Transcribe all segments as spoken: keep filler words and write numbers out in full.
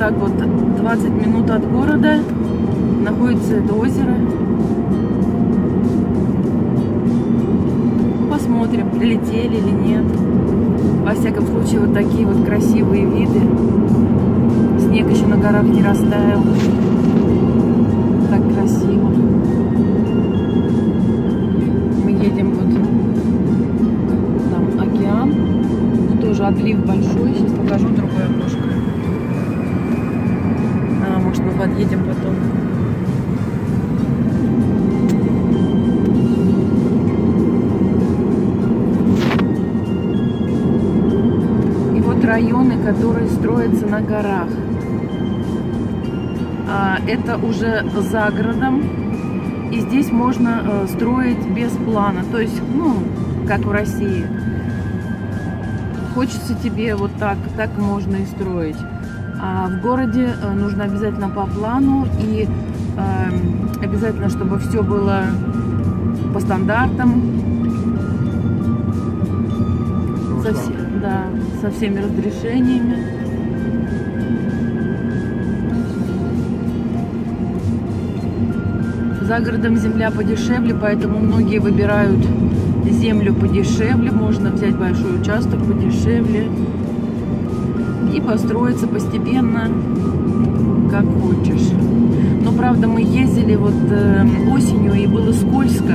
так вот двадцать минут от города находится это озеро. Посмотрим, прилетели или нет. Во всяком случае, вот такие вот красивые виды. Снег еще на горах не растаял. Так красиво. Мы едем вот там океан. Тоже отлив большой. Сейчас покажу другое окошко. А, может, мы подъедем потом. И вот районы, которые строятся на горах. А, это уже за городом. И здесь можно э, строить без плана. То есть, ну, как в России. Хочется тебе вот так, так можно и строить. А в городе нужно обязательно по плану и э, обязательно, чтобы все было по стандартам, со, все, да, со всеми разрешениями. За городом земля подешевле, поэтому многие выбирают землю подешевле, можно взять большой участок подешевле и построиться постепенно, как хочешь. Но правда мы ездили вот э, осенью, и было скользко,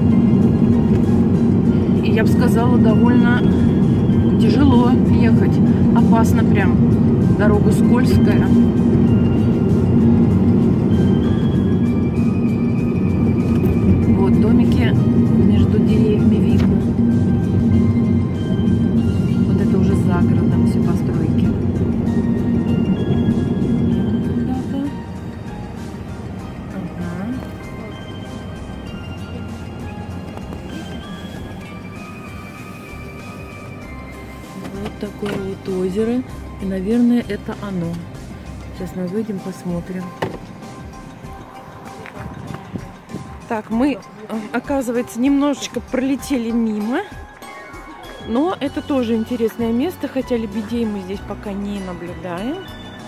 и я бы сказала, довольно тяжело ехать, опасно прям, дорога скользкая. Вот домики между деревьями видно. Вот это уже за городом все постройки. Ага. Вот такое вот озеро. И, наверное, это оно. Сейчас мы выйдем, посмотрим. Так, мы, оказывается, немножечко пролетели мимо. Но это тоже интересное место, хотя лебедей мы здесь пока не наблюдаем.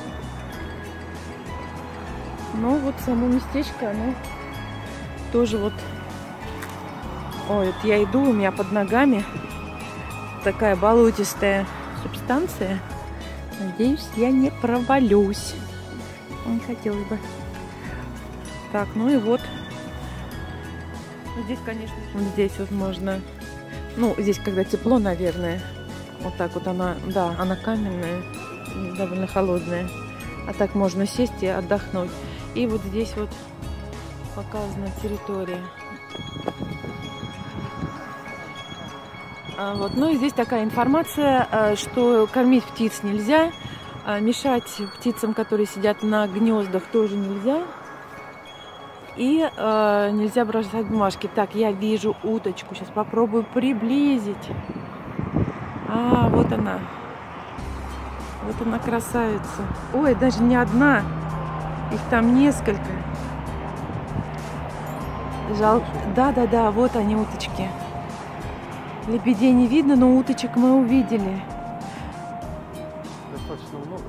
Но вот само местечко, оно тоже вот... Ой, это я иду, у меня под ногами такая болотистая субстанция. Надеюсь, я не провалюсь. Не хотелось бы. Так, ну и вот. Здесь, конечно, вот здесь вот можно... Ну, здесь, когда тепло, наверное, вот так вот она, да, она каменная, довольно холодная. А так можно сесть и отдохнуть. И вот здесь вот показана территория. А, вот, ну и здесь такая информация, что кормить птиц нельзя, мешать птицам, которые сидят на гнездах, тоже нельзя. И э, нельзя бросать бумажки. Так, я вижу уточку. Сейчас попробую приблизить. А, вот она. Вот она, красавица. Ой, даже не одна. Их там несколько. Жалко. Да-да-да, вот они, уточки. Лебедей не видно, но уточек мы увидели. Достаточно много.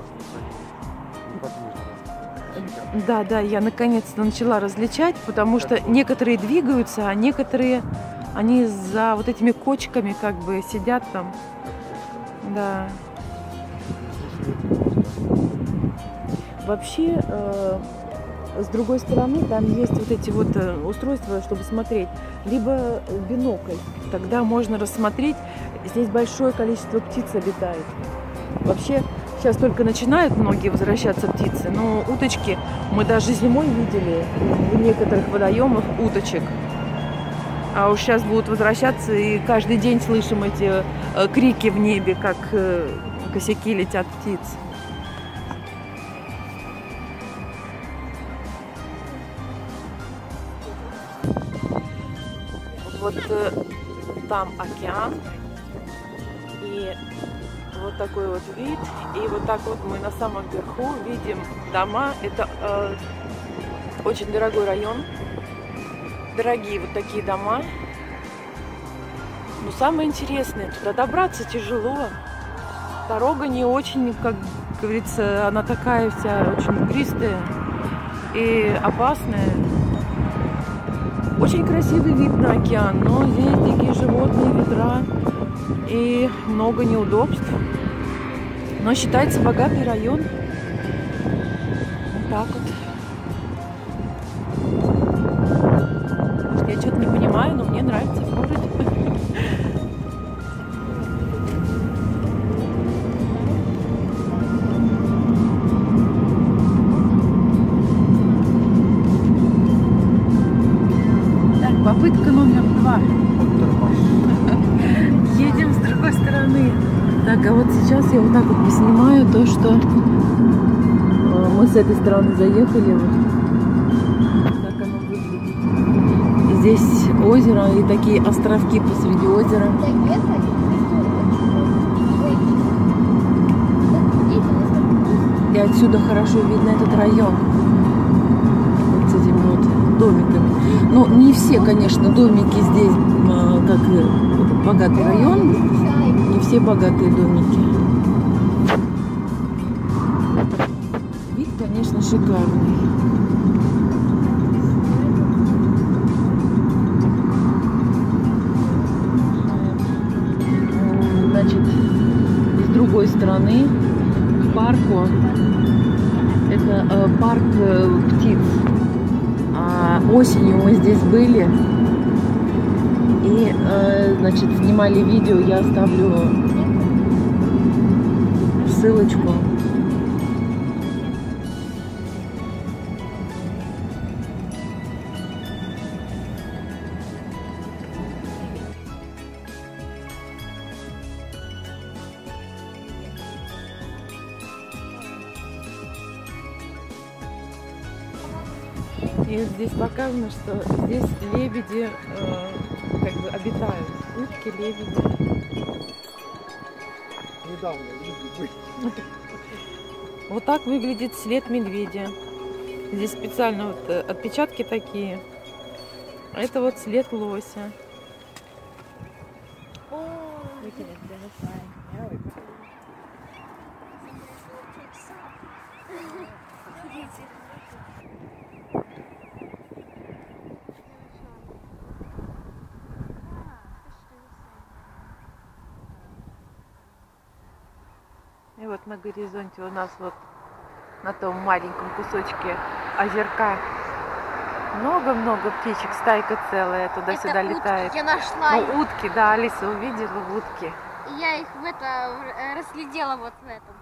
Да, да, я наконец-то начала различать, потому что некоторые двигаются, а некоторые, они за вот этими кочками как бы сидят там. Да. Вообще, э, с другой стороны, там есть вот эти вот устройства, чтобы смотреть. Либо бинокль, тогда можно рассмотреть, здесь большое количество птиц обитает. Вообще, сейчас только начинают многие возвращаться птицы, но уточки мы даже зимой видели в некоторых водоемах уточек. А уж сейчас будут возвращаться, и каждый день слышим эти э, крики в небе, как э, косяки летят птиц. Вот э, там океан, и вот такой вот вид, и вот так вот мы на самом верху видим дома. Это э, очень дорогой район, дорогие вот такие дома. Но самое интересное, туда добраться тяжело. Дорога не очень, как говорится, она такая вся очень бугристая и опасная. Очень красивый вид на океан, но здесь дикие животные, ветра и много неудобств. Но считается богатый район. Вот так вот. Я что-то не понимаю, но мне нравится в городе. Попытка номер два. Едем с другой стороны. Так, а вот сейчас я вот так вот поснимаю то, что мы с этой стороны заехали. Вот так оно выглядит. Здесь озеро и такие островки посреди озера. И отсюда хорошо видно этот район. Вот с этими вот домиками. Ну, не все, конечно, домики здесь, как богатый район, не все богатые домики. Вид, конечно, шикарный. Значит, с другой стороны, к парку, это э, парк э, птиц. Осенью мы здесь были и, э, значит, снимали видео. Я оставлю ссылочку. И вот здесь показано, что здесь лебеди э, как бы обитают. Утки, лебеди. Недавно лебеди были. Вот так выглядит след медведя. Здесь специально вот отпечатки такие. А это вот след лося. И вот на горизонте у нас вот на том маленьком кусочке озерка много-много птичек, стайка целая туда-сюда летает. Я нашла. Ну, утки, да, Алиса увидела утки. Я их в это разглядела вот в этом.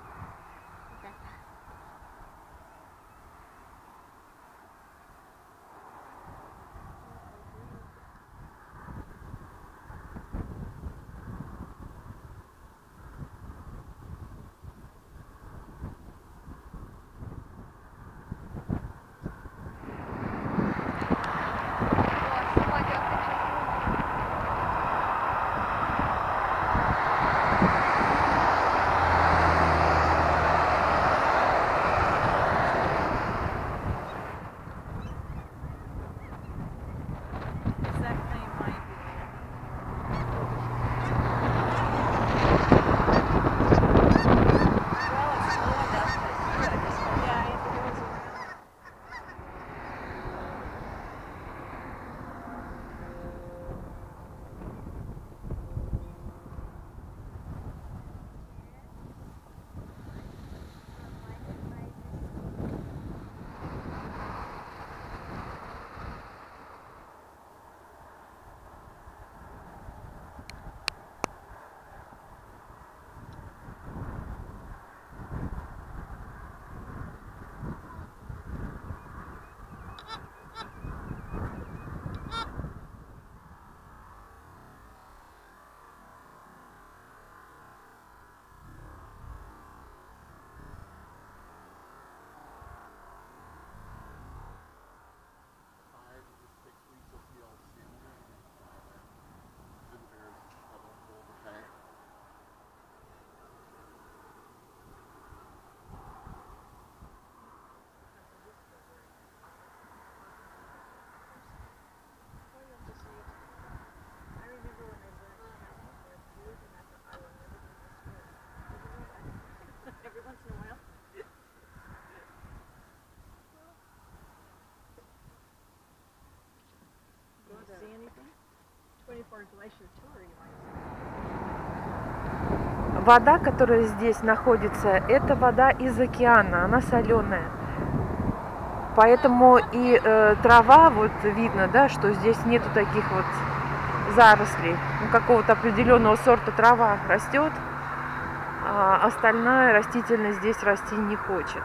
Вода, которая здесь находится, это вода из океана, она соленая. Поэтому и э, трава, вот видно, да, что здесь нету таких вот зарослей. Ну, какого-то определенного сорта трава растет, а остальная растительность здесь расти не хочет.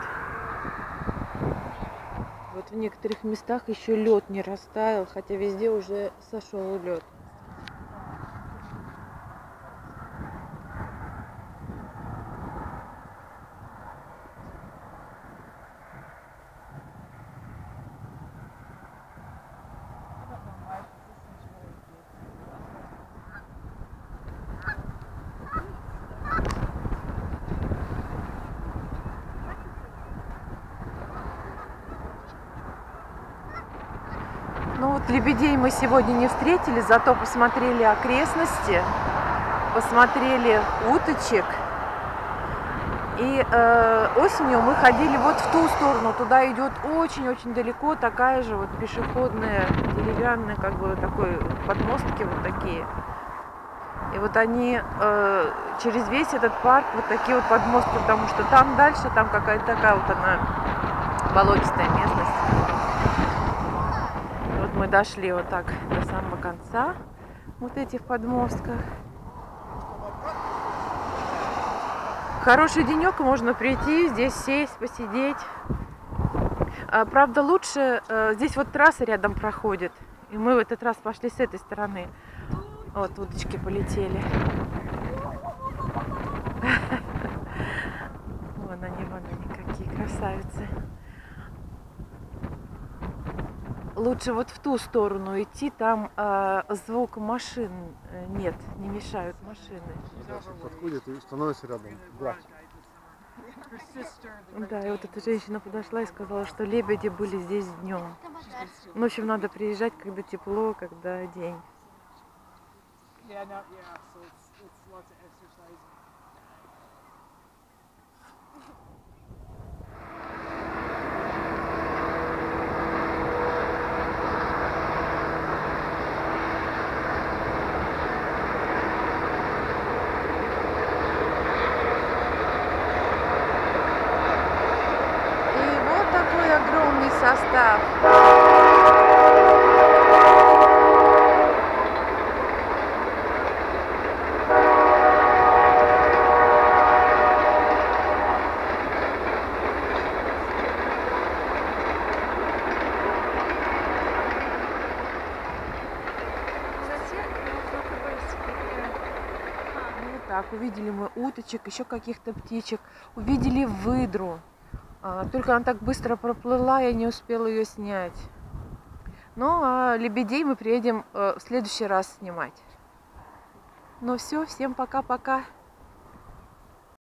Вот в некоторых местах еще лед не растаял, хотя везде уже сошел лед. Ну вот лебедей мы сегодня не встретили, зато посмотрели окрестности, посмотрели уточек. И э, осенью мы ходили вот в ту сторону, туда идет очень-очень далеко такая же вот пешеходная, деревянная, как бы такой подмостки вот такие. И вот они э, через весь этот парк вот такие вот подмостки, потому что там дальше, там какая-то такая вот она болотистая местность. Мы дошли вот так до самого конца вот этих подмостков. Хороший денек, можно прийти, здесь сесть, посидеть. А, правда, лучше, а, здесь вот трасса рядом проходит, и мы в этот раз пошли с этой стороны. Вот удочки полетели. Вон они, вон они, какие красавицы. Лучше вот в ту сторону идти, там э, звук машин нет, не мешают машины. Подходит и становится рядом. Да. Да, и вот эта женщина подошла и сказала, что лебеди были здесь днем. Ну, в общем, надо приезжать, когда тепло, когда день. Огромный состав. Ну, вот так, увидели мы уточек, еще каких-то птичек, увидели выдру. Только она так быстро проплыла, я не успела ее снять. Ну, а лебедей мы приедем в следующий раз снимать. Ну все, всем пока-пока.